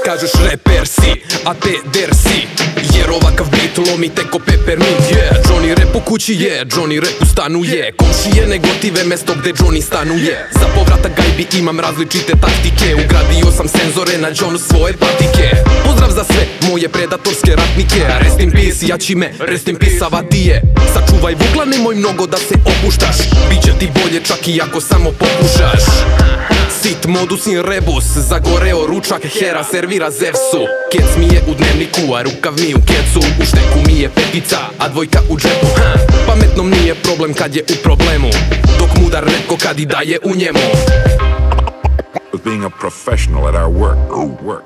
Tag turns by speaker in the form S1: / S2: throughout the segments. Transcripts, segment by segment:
S1: kažeš reper si, a te der si, jer ovakav bit lomi teko peppermint. Johnny Repp u kući je, Johnny Repp u stanu je, komšije negotive mesto gde Johnny stanuje. Za povratak gajbi imam različite taktike, ugradio sam senzore na Johnu svoje patike. Pozdrav za sve moje predatorske ratnike, rest in peace jačime, rest in peace avatije. Sačuvaj vugla, nemoj mnogo da se opuštaš, biće ti bolje čak i ako samo pokušaš. Sit modus in rebus, zagoreo ručak, Hera servira Zevsu. Kec mi je u dnevniku, a rukav mi u kecu, u šteku mi je petica, a dvojka u džepu. Pametnom nije problem kad je u problemu, dok mudar retko kad i daje u njemu.
S2: Being a professional at our work.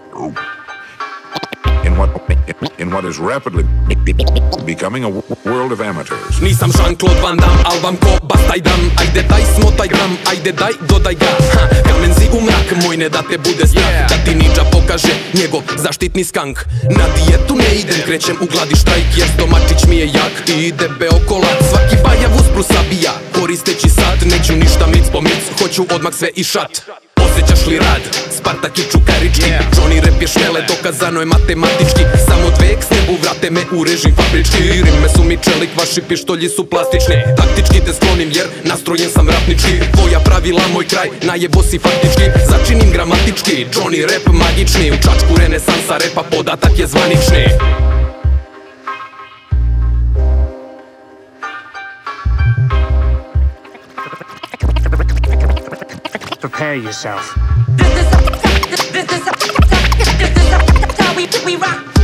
S2: In what is rapidly becoming a world of amateurs.
S1: Nisam Jean-Claude Van Damme, al vam ko bastaj dam. Ajde daj smotaj gram, ajde daj dodaj ga. Kamenzi u mrak, moj ne da te bude strah, da ti ninja pokaže njegov zaštitni skank. Na dijetu ne idem, krećem u gladi štrajk, jer stomačić mi je jak i ide beokolat. Svaki bajav uspru sabija, koristeći sat. Neću ništa mic po mic, hoću odmah sve i šat. Osjećaš li rad? Spartak je čukarički, Johnny Repp je šnele, dokazano je matematički. Samo dve ekstebu vrate me u režim fabrički. Rime su mi čelik, vaši pištolji su plastični. Taktički te sklonim jer nastrojen sam ratnički. Tvoja pravila, moj kraj, najebo si faktički. Začinim gramatički, Johnny Repp magični. U čačku renesansa repa podatak je zvanični.
S3: Prepare yourself.
S4: This is how we rock.